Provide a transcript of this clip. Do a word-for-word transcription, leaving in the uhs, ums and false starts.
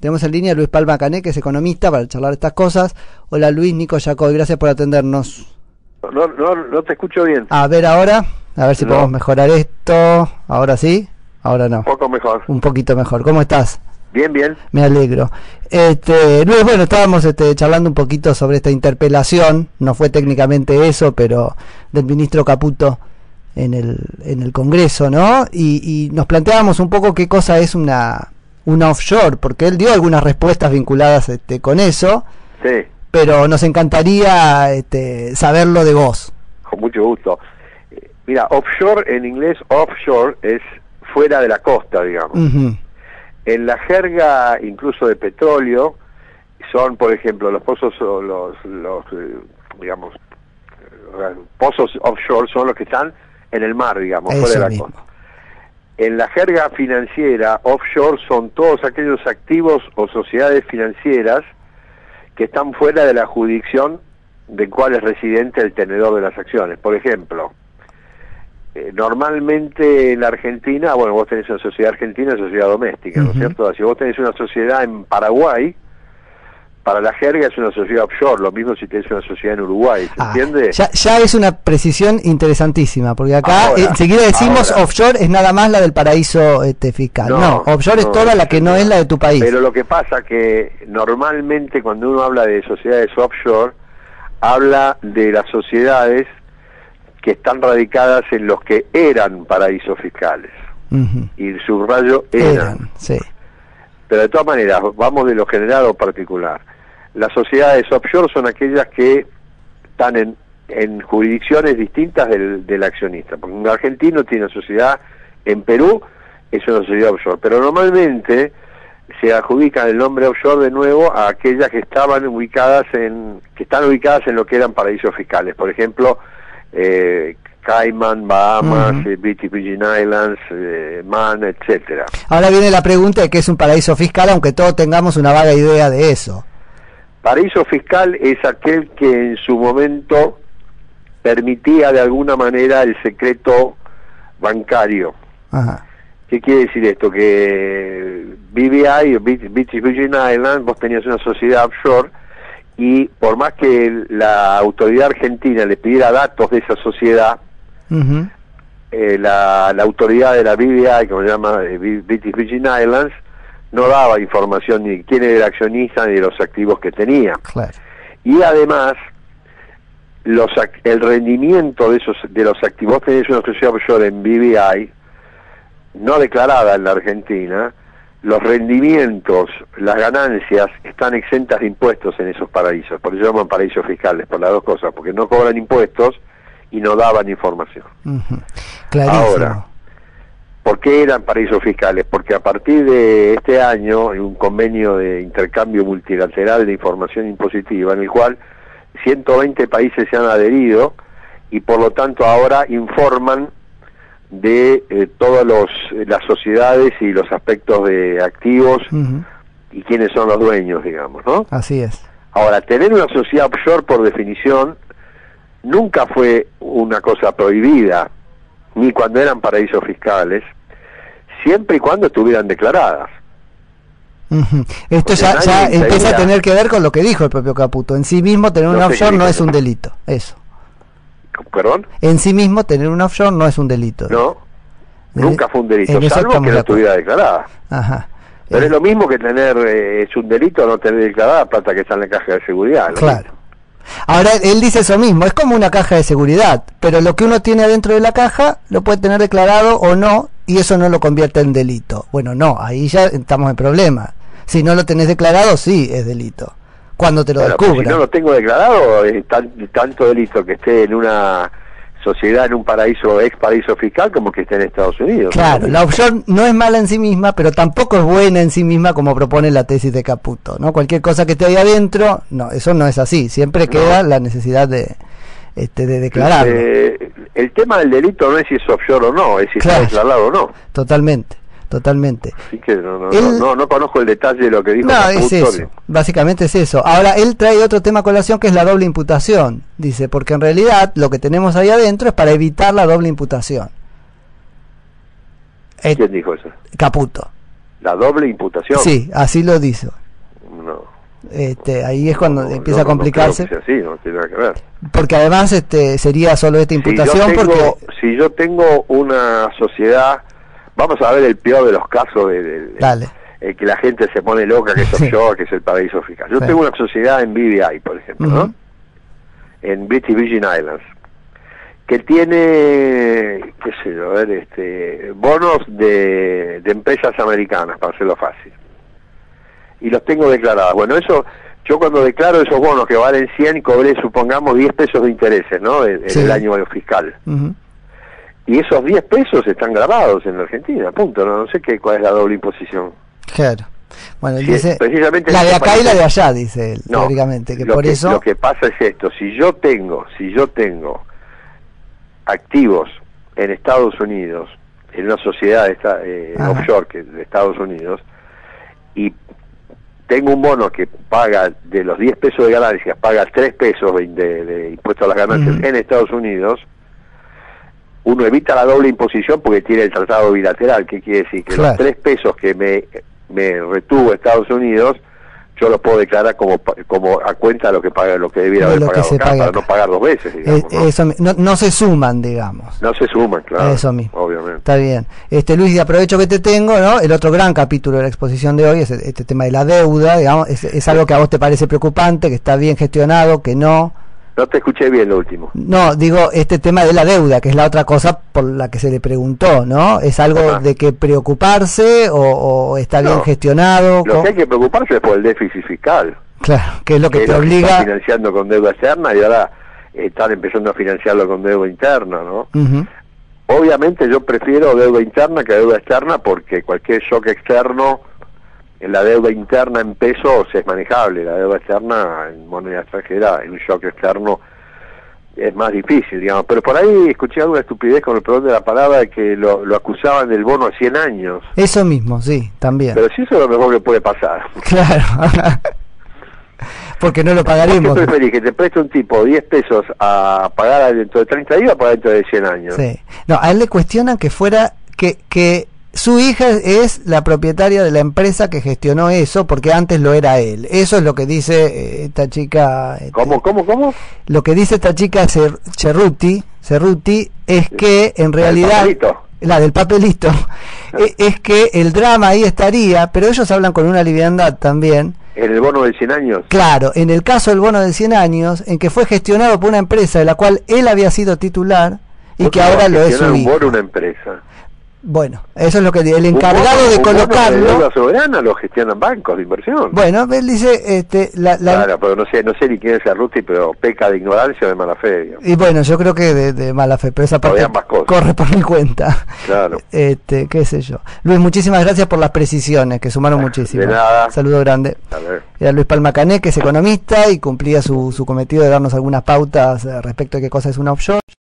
Tenemos en línea a Luis Palma Cané, que es economista, para charlar estas cosas. Hola Luis, Nico Jacob, gracias por atendernos. No, no, no te escucho bien. A ver ahora, a ver si no. podemos mejorar esto. ¿Ahora sí? Ahora no. Un poco mejor. Un poquito mejor. ¿Cómo estás? Bien, bien. Me alegro. Este, Luis, bueno, estábamos este, charlando un poquito sobre esta interpelación, no fue técnicamente eso, pero del ministro Caputo en el en el Congreso, ¿no? Y, y nos planteábamos un poco qué cosa es una una offshore, porque él dio algunas respuestas vinculadas este, con eso. Sí. Pero nos encantaría este, saberlo de vos. Con mucho gusto. Mira, offshore en inglés, offshore es fuera de la costa, digamos. Uh-huh. En la jerga, incluso de petróleo, son, por ejemplo, los pozos, los, los digamos, pozos offshore son los que están en el mar, digamos, Eso fuera de la mismo. costa. En la jerga financiera, offshore son todos aquellos activos o sociedades financieras que están fuera de la jurisdicción del cual es residente el tenedor de las acciones. Por ejemplo, eh, normalmente en la Argentina, bueno, vos tenés una sociedad argentina y sociedad doméstica, ¿no es cierto? Si vos tenés una sociedad en Paraguay, para la jerga es una sociedad offshore, lo mismo si tenés una sociedad en Uruguay, ¿se ah, entiende? Ya, ya es una precisión interesantísima, porque acá Ahora, eh, enseguida decimos ahora. offshore es nada más la del paraíso este, fiscal. No, No, offshore no, es toda la que no no. es la de tu país. Pero lo que pasa que normalmente cuando uno habla de sociedades offshore, habla de las sociedades que están radicadas en los que eran paraísos fiscales. Uh-huh. Y el subrayo eran. Eran, sí. Pero de todas maneras, vamos de lo general o particular. Las sociedades offshore son aquellas que están en, en jurisdicciones distintas del, del accionista. Porque un argentino tiene una sociedad en Perú, es una sociedad offshore. Pero normalmente se adjudican el nombre offshore de nuevo a aquellas que estaban ubicadas en, que están ubicadas en lo que eran paraísos fiscales. Por ejemplo, eh, Cayman, Bahamas, Uh-huh. eh, British Virgin Islands, eh, Man, etcétera. Ahora viene la pregunta de qué es un paraíso fiscal, aunque todos tengamos una vaga idea de eso. Paraíso fiscal es aquel que en su momento permitía de alguna manera el secreto bancario. Ajá. ¿Qué quiere decir esto? Que B V I, British Virgin Islands, vos tenías una sociedad offshore y por más que la autoridad argentina le pidiera datos de esa sociedad, Uh-huh. eh, la, la autoridad de la B V I, como se llama eh, British Virgin Islands, no daba información ni de quién era el accionista ni de los activos que tenía. Claro. Y además, los el rendimiento de esos de los activos, tenés una sociedad offshore en B V I, no declarada en la Argentina, los rendimientos, las ganancias están exentas de impuestos en esos paraísos, por eso se llaman paraísos fiscales, por las dos cosas, porque no cobran impuestos y no daban información. Uh-huh. Clarísimo. Ahora, ¿por qué eran paraísos fiscales? Porque a partir de este año hay un convenio de intercambio multilateral de información impositiva en el cual ciento veinte países se han adherido y por lo tanto ahora informan de eh, todas los, las sociedades y los aspectos de activos Uh-huh. y quiénes son los dueños, digamos, ¿no? Así es. Ahora, tener una sociedad offshore por definición nunca fue una cosa prohibida, ni cuando eran paraísos fiscales, siempre y cuando estuvieran declaradas. Uh-huh. Esto Porque ya, nadie ya impedía. empieza a tener que ver con lo que dijo el propio Caputo. En sí mismo tener No un sé offshore qué no dijo. es un delito. Eso. ¿Perdón? En sí mismo tener un offshore no es un delito. No, Eh, nunca fue un delito, en eso salvo estamos que de no acuerdo. estuviera declarada. Ajá. Pero Eh, es lo mismo que tener, eh, es un delito no tener declarada plata que está en la caja de seguridad, ¿no? Claro. Ahora él dice eso mismo, es como una caja de seguridad, pero lo que uno tiene adentro de la caja lo puede tener declarado o no, y eso no lo convierte en delito. Bueno, no, ahí ya estamos en problema. Si no lo tenés declarado, sí es delito. Cuando te lo Bueno, pero descubran. si no lo tengo declarado, es tan, tanto delito que esté en una sociedad, en un paraíso, ex paraíso fiscal, como que esté en Estados Unidos. Claro, ¿no? la offshore no es mala en sí misma, pero tampoco es buena en sí misma como propone la tesis de Caputo, ¿no? Cualquier cosa que esté ahí adentro, no, eso no es así. Siempre queda No. la necesidad de, este, de declararlo. Eh, el tema del delito no es si es offshore o no, es si Claro. está declarado o no. Totalmente, totalmente. Así que no, no, Él- no, no, no conozco el detalle de lo que dijo No, Caputo. es eso, básicamente es eso. Ahora, él trae otro tema a colación que es la doble imputación, dice, porque en realidad lo que tenemos ahí adentro es para evitar la doble imputación. Eh, ¿Quién dijo eso? Caputo. La doble imputación. Sí, así lo dice. No. Este, ahí es cuando no, empieza no, a complicarse. No creo que sea así, no tiene nada que ver. Porque además este sería solo esta imputación. Si yo tengo, porque si yo tengo una sociedad, vamos a ver el peor de los casos, de, de, de, Dale. el que la gente se pone loca, que es offshore, que es el paraíso fiscal. Yo sí. tengo una sociedad en B V I, por ejemplo, uh-huh. ¿no? En British Virgin Islands, que tiene, qué sé yo, a ver, este, bonos de, de empresas americanas, para hacerlo fácil. Y los tengo declarados. Bueno, eso, yo cuando declaro esos bonos que valen cien, cobré, supongamos, diez pesos de intereses, ¿no? En, en sí. el año fiscal. Uh-huh. Y esos diez pesos están grabados en la Argentina, punto. No, no sé qué, cuál es la doble imposición. Claro. Bueno, él sí, dice, precisamente la de acá y la de allá, dice él, no, teóricamente, que lo por que, eso... Lo que pasa es esto, si yo tengo, si yo tengo activos en Estados Unidos, en una sociedad esta, eh, offshore que, de Estados Unidos, y tengo un bono que paga de los diez pesos de ganancias, paga tres pesos de, de, de impuesto a las ganancias uh-huh. en Estados Unidos, uno evita la doble imposición porque tiene el tratado bilateral. ¿Qué quiere decir? Que claro. los tres pesos que me, me retuvo Estados Unidos, yo los puedo declarar como como a cuenta de lo que paga, lo que debiera haber pagado acá, para acá. No pagar dos veces, digamos, eh, ¿no? Eso, no, no se suman, digamos. No se suman, claro. Eso mismo. Obviamente. Está bien. Este, Luis, y aprovecho que te tengo, ¿no? El otro gran capítulo de la exposición de hoy es este tema de la deuda, digamos, es, es algo que a vos te parece preocupante, que está bien gestionado, que no... No te escuché bien lo último. No, digo, este tema de la deuda, que es la otra cosa por la que se le preguntó, ¿no? ¿Es algo Ajá. de que preocuparse o, o está bien no. gestionado? Lo que hay que preocuparse es por el déficit fiscal. Claro, que es lo que, que te es lo obliga... Que están financiando con deuda externa y ahora están empezando a financiarlo con deuda interna, ¿no? Uh-huh. Obviamente yo prefiero deuda interna que deuda externa porque cualquier shock externo, en la deuda interna en pesos es manejable, la deuda externa en moneda extranjera, en un shock externo es más difícil, digamos. Pero por ahí escuché alguna estupidez con el perdón de la palabra de que lo, lo acusaban del bono a cien años. Eso mismo, sí, también. Pero sí, eso es lo mejor que puede pasar. Claro. Porque no lo pagaremos. ¿Qué preferís? ¿Que te preste un tipo diez pesos a pagar dentro de treinta días o pagar dentro de cien años? Sí. No, a él le cuestionan que fuera, que, que su hija es la propietaria de la empresa que gestionó eso, porque antes lo era él. Eso es lo que dice eh, esta chica. Este, ¿Cómo, cómo, cómo? Lo que dice esta chica Cer Cerruti, Cerruti es que en realidad... La del papelito. Es que el drama ahí estaría, pero ellos hablan con una liviandad también. ¿En el bono de cien años? Claro, en el caso del bono de cien años, en que fue gestionado por una empresa de la cual él había sido titular y que ahora lo es su hijo. Un bono una empresa. Bueno, eso es lo que el encargado bono, de colocarlo. La deuda soberana lo gestionan bancos de inversión. Bueno, él dice, este, la, la... Claro, pero no sé, no sé ni quién es Cerruti, pero peca de ignorancia o de mala fe. Digamos. Y bueno, yo creo que de, de mala fe, pero esa parte corre por mi cuenta. Claro. Este, qué sé yo. Luis, muchísimas gracias por las precisiones, que sumaron muchísimo. De nada. Saludo grande. A ver. Era Luis Palma Cané, que es economista y cumplía su, su cometido de darnos algunas pautas respecto de qué cosa es una offshore.